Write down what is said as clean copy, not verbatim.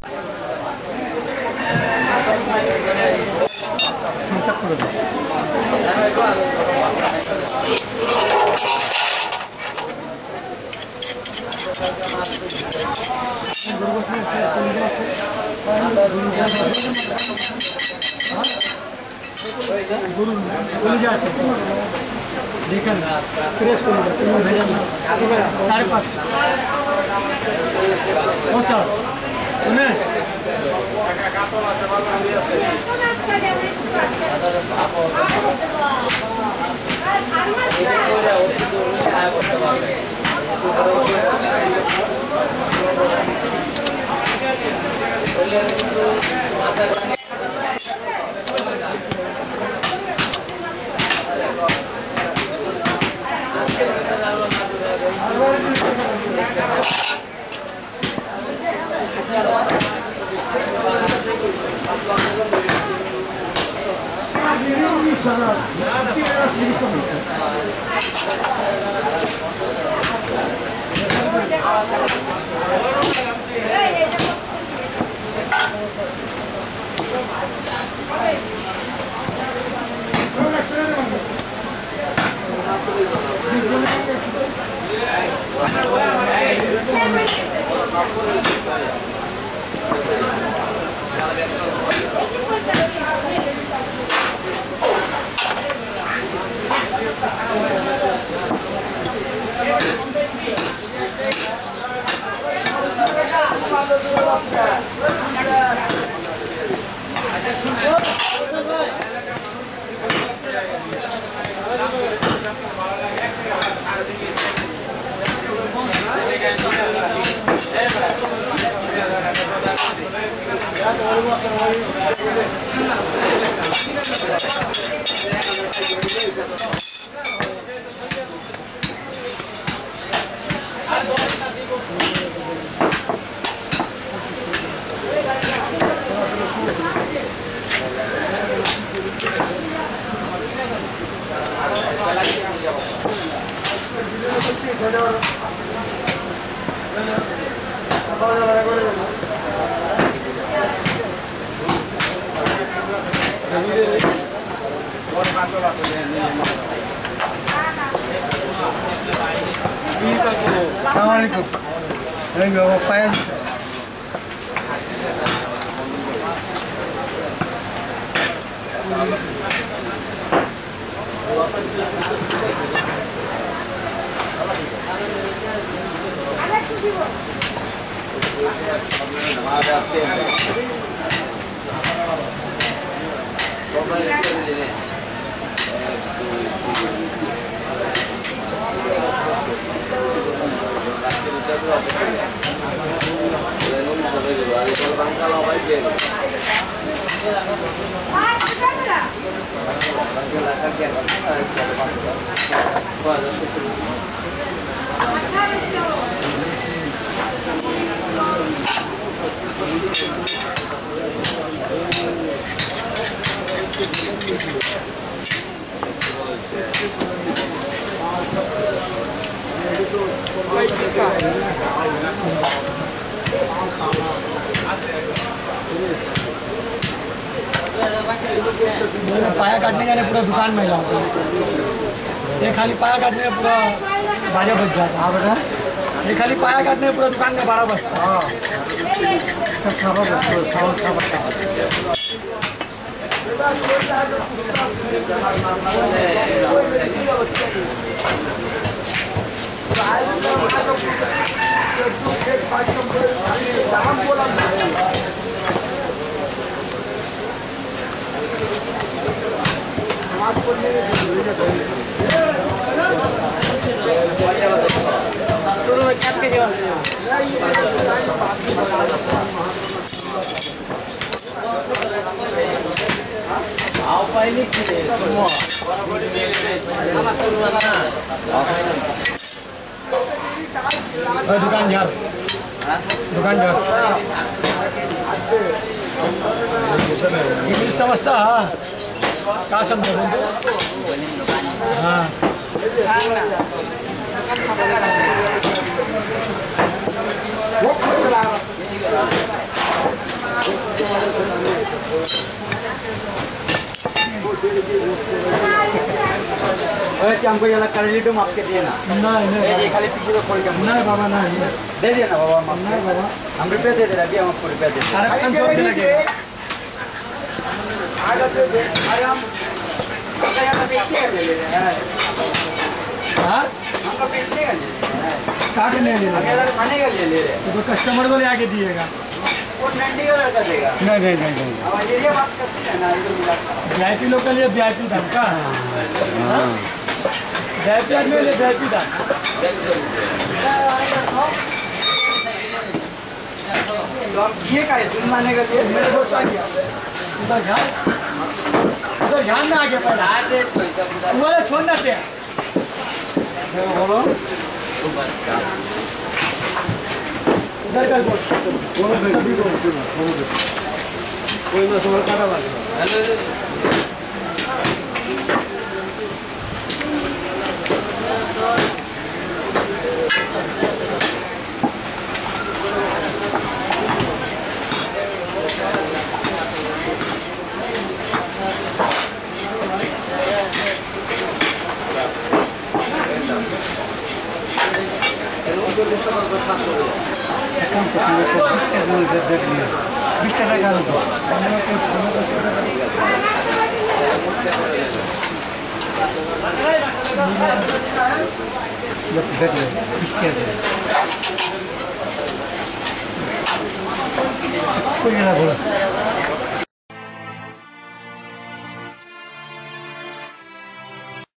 देखें प्रेस कर 5.5 सर सुने पाया काटने जाने पूरा दुकान में लाओ ये खाली पाया काटने में पूरा 12 बज जाता है बेटा ये खाली पाया काटने में पूरा दुकान में 12 बजता है दुकान झार इंग्लिश समझता क्या समझे हाँ हमको ये करेली तो माप के दिए ना नहीं खाली पीछे तो खोल के नहीं बाबा नहीं दे दिया ना बाबा माप नहीं बाबा हम रुपये दे दे रहे अभी हम आपको रुपया दे साढ़े 500 रुपये लगेगा अरे हम हाँ काट नहीं ले रहे तो कस्टमर को ले आके दिएगा नहीं VIP लोग के लिए VIP दाम का VIP आदमी लिए VIP दाम तो हम ये का है सुन माने का लिए मेरे दोस्त आ गया उधर ध्यान में आ गया पहले बोले छोड़ना थे बोलो उधर कर बोल कोई ना सोल काटा लगे कोई ना बोला